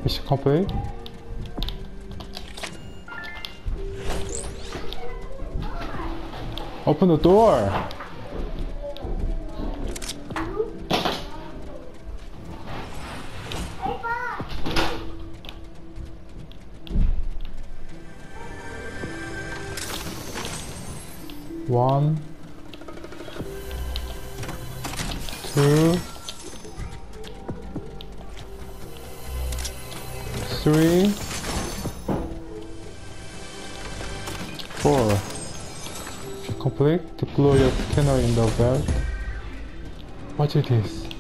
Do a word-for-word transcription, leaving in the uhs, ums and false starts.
Mission complete. Open the door! One, two, three, four. Complete. Deploy your scanner in the belt. What is this?